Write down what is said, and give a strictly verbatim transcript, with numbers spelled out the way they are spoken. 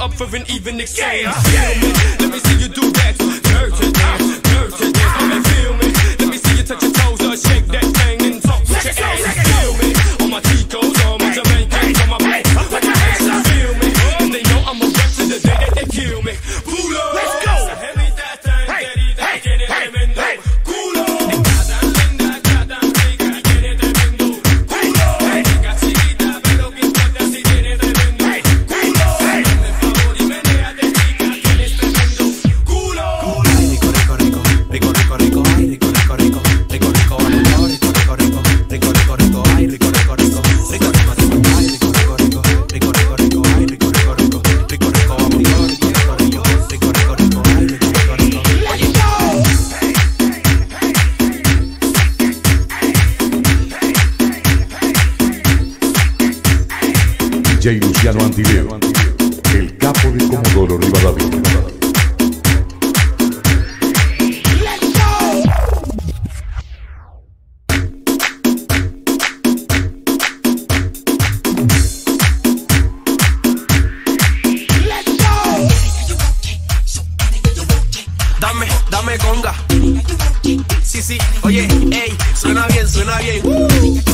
up for an even exchange. Feel me? Let me see you do that. Dirty dance, dirty dance. Come and feel me. Let me see you touch your toes or shake that thing and talk with your ass. Feel me? All my Chicos, all my Jamaicans, all my black. Put your hands up. Feel me? And they know I'm a rep to the day that they kill me. Pulo. Let's go. Hey, hey, hey, hey. Culo. D J Luciano Antileo, el capo de Comodoro Rivadavia. Dame, dame conga. Sí, sí, oye, ey, suena bien, suena bien. Uh.